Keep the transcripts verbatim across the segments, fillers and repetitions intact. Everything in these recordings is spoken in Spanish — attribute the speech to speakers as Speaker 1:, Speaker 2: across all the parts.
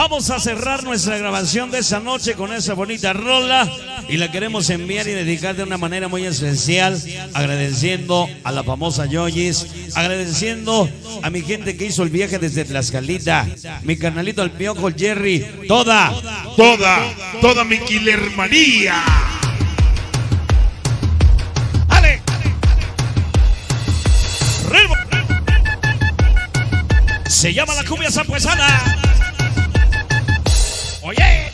Speaker 1: Vamos a cerrar nuestra grabación de esa noche con esa bonita rola y la queremos enviar y dedicar de una manera muy especial, agradeciendo a la famosa Yoyis, agradeciendo a mi gente que hizo el viaje desde Tlaxcalita, mi carnalito al Piojo, Jerry, toda,
Speaker 2: toda, toda mi Killer María.
Speaker 1: ¡Ale! ¡Ritmo! Se llama la cumbia zampuesana. Oye,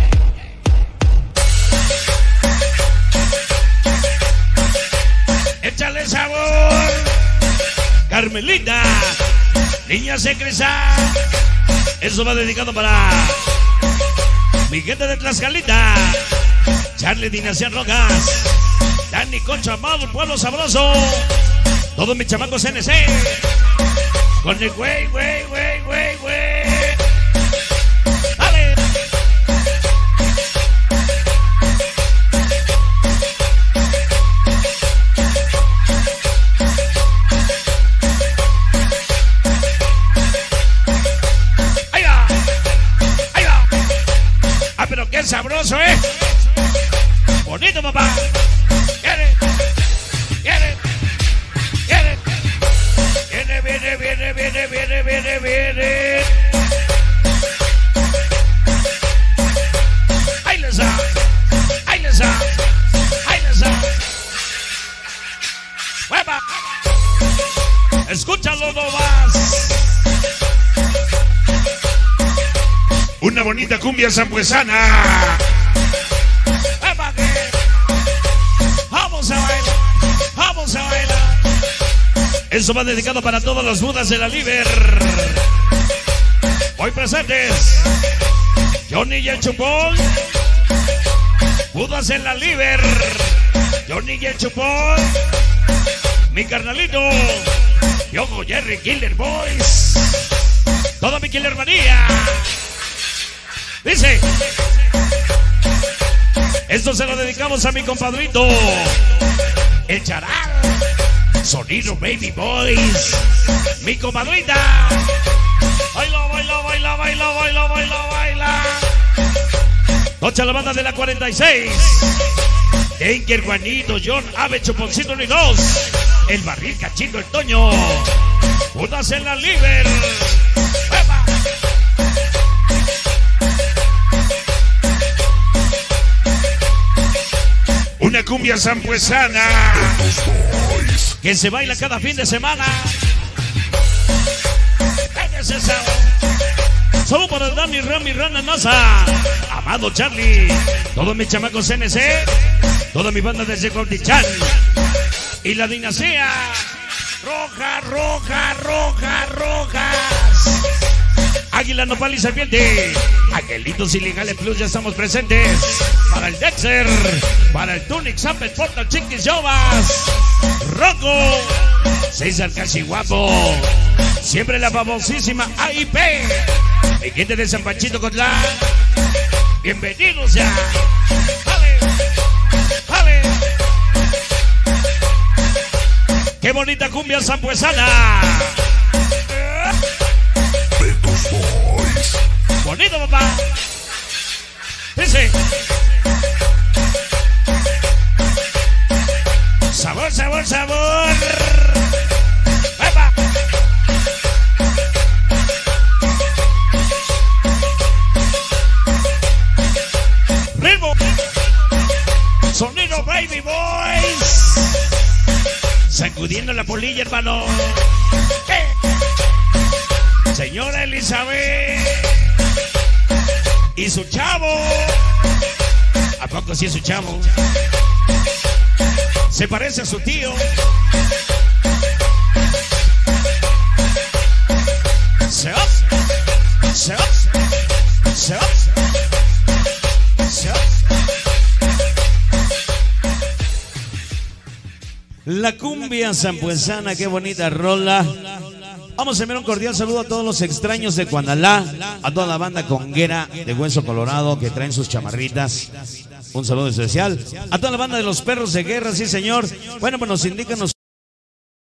Speaker 1: échale sabor, Carmelita, niña secresa. Eso va dedicado para mi gente de Tlaxcalita, Charlie Dinastía Rojas, Dani Concha Amado, el pueblo sabroso, todos mis chamacos N C, con el güey, güey, güey, güey, güey. Qué sabroso, ¿eh? Bonito, papá. Viene, viene, viene. Viene, viene, viene, viene, viene, viene, viene. ¡Ahí les da! ¡Ahí les da! ¡Ahí les da! ¡Hueva! Escúchalo nomás.
Speaker 2: Una bonita cumbia zampuesana.
Speaker 1: Vamos a bailar, vamos a bailar. Eso va dedicado para todos los budas de la Liber. Hoy presentes Johnny y el Chupón. Budas en la Liber. Johnny y el Chupón. Mi carnalito Piojo, Jerry, Killer Boys. Toda mi Killer María. Dice, esto se lo dedicamos a mi compadrito, el Charal, Sonido Baby Boys, mi comadrita. Baila, baila, baila, baila, baila, baila, baila. Tocha la banda de la cuarenta y seis. Denker, Juanito, John, Ave, Chuponcito, y dos. El Barril, Cachito, el Toño. Unas en la Liber.
Speaker 2: Una cumbia zampuesana
Speaker 1: que se baila cada fin de semana. Solo para el Dani, Rami, Rana, Nasa, Amado, Charlie, todos mis chamacos N C, toda mi banda desde Cortichan y la dinastía roja, roja, roja, rojas. Águila, Nopal y Serpiente, Angelitos Ilegales Plus, ya estamos presentes. Para el Dexter, para el Tunic, Zappet, Portal, Chiquis, Jovas, Rocco, César Cachihuapo, siempre la famosísima A I P, mi gente de San Panchito Cotlán, bienvenidos ya. ¡Vale! ¡Vale! ¡Qué bonita cumbia zampuesana! Bonito, papá. Dice. Sabor, sabor, sabor. ¡Epa! Ritmo. Sonido Baby Boys. Sacudiendo la polilla, hermano. ¿Qué? Señora Elizabeth y su chavo. ¿A poco sí es su chavo? Se parece a su tío. Se op, se op, se op, se op. La cumbia zampuesana, qué bonita rola. Vamos a enviar un cordial saludo a todos los extraños de Cuandalá, a toda la banda conguera de Hueso Colorado que traen sus chamarritas. Un saludo especial a toda la banda de los perros de guerra, sí señor. Bueno, pues nos indican...